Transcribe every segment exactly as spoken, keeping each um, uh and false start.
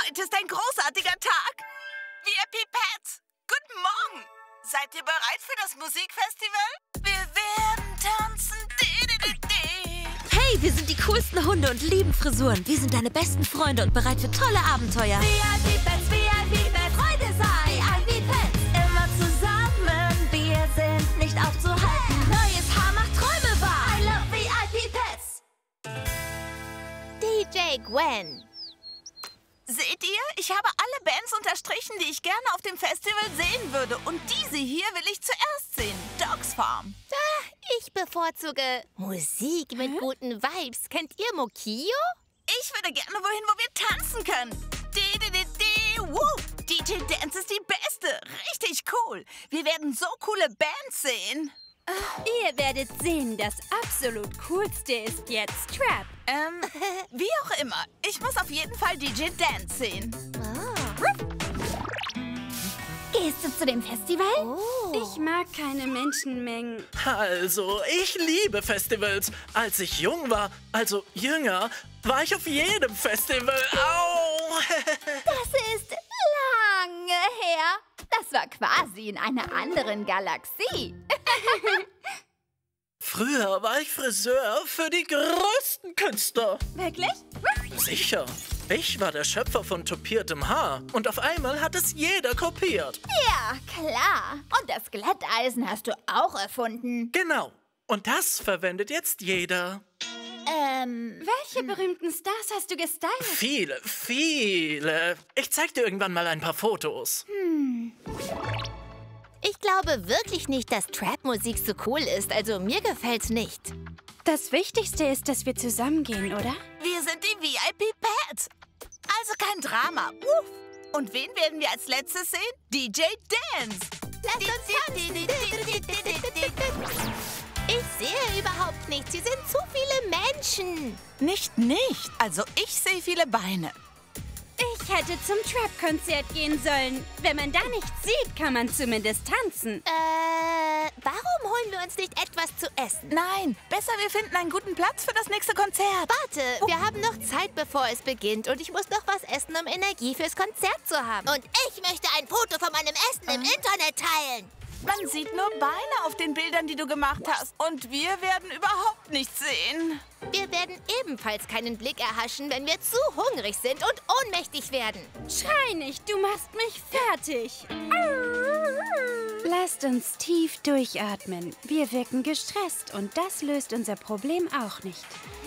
Heute ist ein großartiger Tag. V I P Pets, guten Morgen. Seid ihr bereit für das Musikfestival? Wir werden tanzen. Hey, wir sind die coolsten Hunde und lieben Frisuren. Wir sind deine besten Freunde und bereit für tolle Abenteuer. V I P Pets, V I P Pets, Freude sei, V I P Pets. Immer zusammen, wir sind nicht aufzuhalten. Neues Haar macht Träume wahr. I love V I P Pets. D J Gwen. Seht ihr? Ich habe alle Bands unterstrichen, die ich gerne auf dem Festival sehen würde. Und diese hier will ich zuerst sehen. Dogs Farm. Ich bevorzuge Musik mit guten Vibes. Kennt ihr Mokio? Ich würde gerne wohin, wo wir tanzen können. D D D D, woo! D J Dance ist die Beste. Richtig cool. Wir werden so coole Bands sehen. Ihr werdet sehen, das absolut Coolste ist jetzt Trap. Ähm, wie auch immer. Ich muss auf jeden Fall D J Dance sehen. Gehst du zu dem Festival? Oh. Ich mag keine Menschenmengen. Also, ich liebe Festivals. Als ich jung war, also jünger, war ich auf jedem Festival. Au! Das ist lange her. Das war quasi in einer anderen Galaxie. Früher war ich Friseur für die größten Künstler. Wirklich? Sicher. Ich war der Schöpfer von tupiertem Haar. Und auf einmal hat es jeder kopiert. Ja, klar. Und das Glätteisen hast du auch erfunden. Genau. Und das verwendet jetzt jeder. Ähm, Welche berühmten Stars hast du gestylt? Viele, viele. Ich zeig dir irgendwann mal ein paar Fotos. Ich glaube wirklich nicht, dass Trap-Musik so cool ist. Also mir gefällt's nicht. Das Wichtigste ist, dass wir zusammengehen, oder? Wir sind die V I P Pets. Also kein Drama. Uff. Und wen werden wir als letztes sehen? D J Dance. lass uns tanzen. Ich sehe überhaupt nichts. Hier sind zu viele Menschen. Nicht, nicht. Also ich sehe viele Beine. Ich hätte zum Trap-Konzert gehen sollen. Wenn man da nichts sieht, kann man zumindest tanzen. Äh, warum holen wir uns nicht etwas zu essen? Nein, besser wir finden einen guten Platz für das nächste Konzert. Warte, wir haben noch Zeit, bevor es beginnt. Und ich muss noch was essen, um Energie fürs Konzert zu haben. Und ich möchte ein Foto von meinem Essen im Internet teilen. Man sieht nur Beine auf den Bildern, die du gemacht hast. Und wir werden überhaupt nichts sehen. Wir werden ebenfalls keinen Blick erhaschen, wenn wir zu hungrig sind und ohnmächtig werden. Schrei nicht, du machst mich fertig. Lasst uns tief durchatmen. Wir wirken gestresst und das löst unser Problem auch nicht.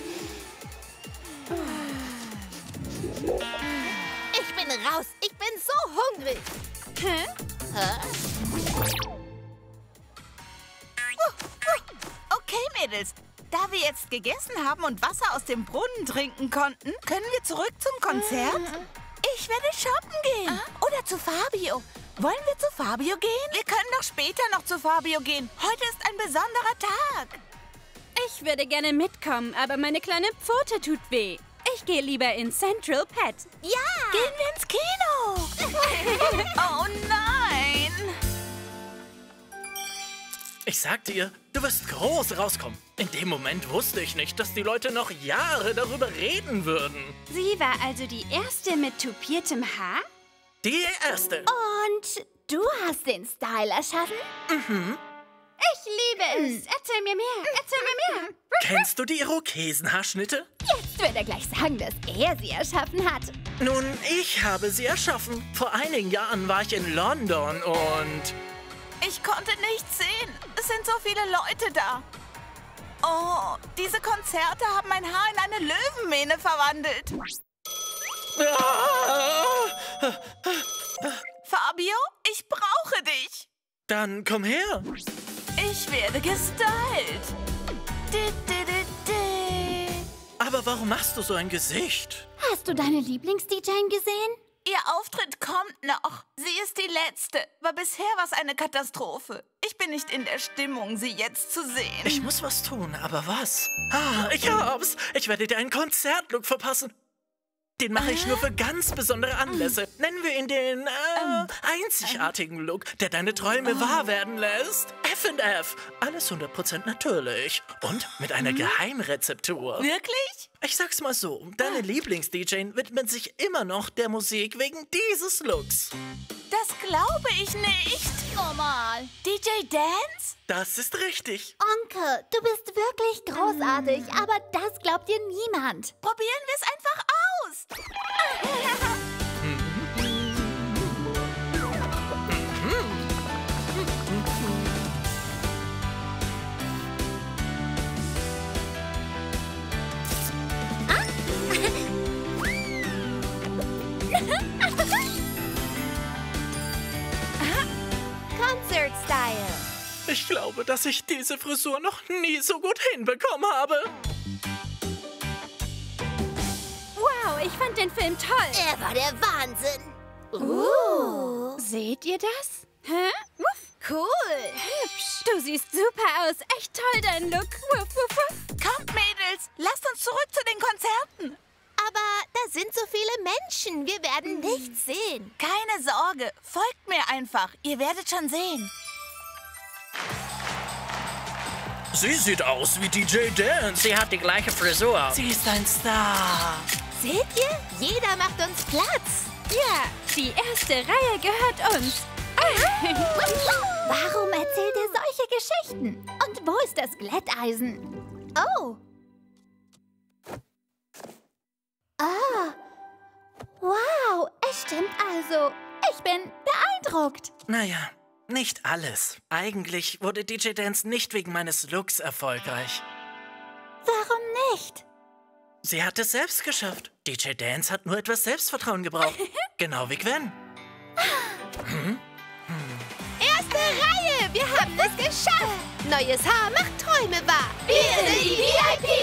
Ich bin raus. Ich bin so hungrig. Hä? Hä? Okay, Mädels. Da wir jetzt gegessen haben und Wasser aus dem Brunnen trinken konnten, können wir zurück zum Konzert? Ich werde shoppen gehen. Oder zu Fabio. Wollen wir zu Fabio gehen? Wir können doch später noch zu Fabio gehen. Heute ist ein besonderer Tag. Ich würde gerne mitkommen, aber meine kleine Pfote tut weh. Ich gehe lieber in Central Pet. Ja! Gehen wir ins Kino. Oh nein. Ich sag dir, du wirst groß rauskommen. In dem Moment wusste ich nicht, dass die Leute noch Jahre darüber reden würden. Sie war also die erste mit tupiertem Haar? Die erste. Und du hast den Style erschaffen? Mhm. Ich liebe es. Erzähl mir mehr. Erzähl mir mehr. Kennst du die Irokesenhaarschnitte? Jetzt wird er gleich sagen, dass er sie erschaffen hat. Nun, ich habe sie erschaffen. Vor einigen Jahren war ich in London und... Ich konnte nichts sehen. Es sind so viele Leute da. Oh, diese Konzerte haben mein Haar in eine Löwenmähne verwandelt. Ah! Fabio, ich brauche dich. Dann komm her. Ich werde gestylt. Di, di, di, di. Aber warum machst du so ein Gesicht? Hast du deine Lieblings-D J gesehen? Ihr Auftritt kommt noch. Sie ist die letzte. Aber bisher war es eine Katastrophe. Ich bin nicht in der Stimmung, sie jetzt zu sehen. Ich muss was tun, aber was? Ah, ich hab's. Ich werde dir einen Konzertlook verpassen. Den mache ich nur für ganz besondere Anlässe. Nennen wir ihn den äh, einzigartigen Look, der deine Träume wahr werden lässt. F und F. Alles hundert Prozent natürlich. Und mit einer Geheimrezeptur. Wirklich? Ich sag's mal so, deine Lieblings-D J widmet sich immer noch der Musik wegen dieses Looks. Das glaube ich nicht. Normal. D J Dance? Das ist richtig. Onkel, du bist wirklich großartig, aber das glaubt dir niemand. Probieren wir es einfach aus. Concert-Style. Ich glaube, dass ich diese Frisur noch nie so gut hinbekommen habe. Wow, ich fand den Film toll. Er war der Wahnsinn. Uh. Seht ihr das? Hä? Wuff. Cool. Hübsch. Du siehst super aus. Echt toll, dein Look. Wuff, wuff, wuff. Kommt, Mädels, lasst uns zurück zu den Konzerten. Aber da sind so viele Menschen. Wir werden nichts sehen. Keine Sorge, folgt mir einfach. Ihr werdet schon sehen. Sie sieht aus wie D J Dance. Sie hat die gleiche Frisur. Sie ist ein Star. Seht ihr? Jeder macht uns Platz. Ja, die erste Reihe gehört uns. Warum erzählt er solche Geschichten? Und wo ist das Glätteisen? Oh. Ah. Wow, es stimmt also. Ich bin beeindruckt. Naja, nicht alles. Eigentlich wurde D J Dance nicht wegen meines Looks erfolgreich. Warum nicht? Sie hat es selbst geschafft. D J Dance hat nur etwas Selbstvertrauen gebraucht. Genau wie Gwen. Hm? Erste Reihe, wir haben es geschafft. Neues Haar macht Träume wahr. Wir sind die V I P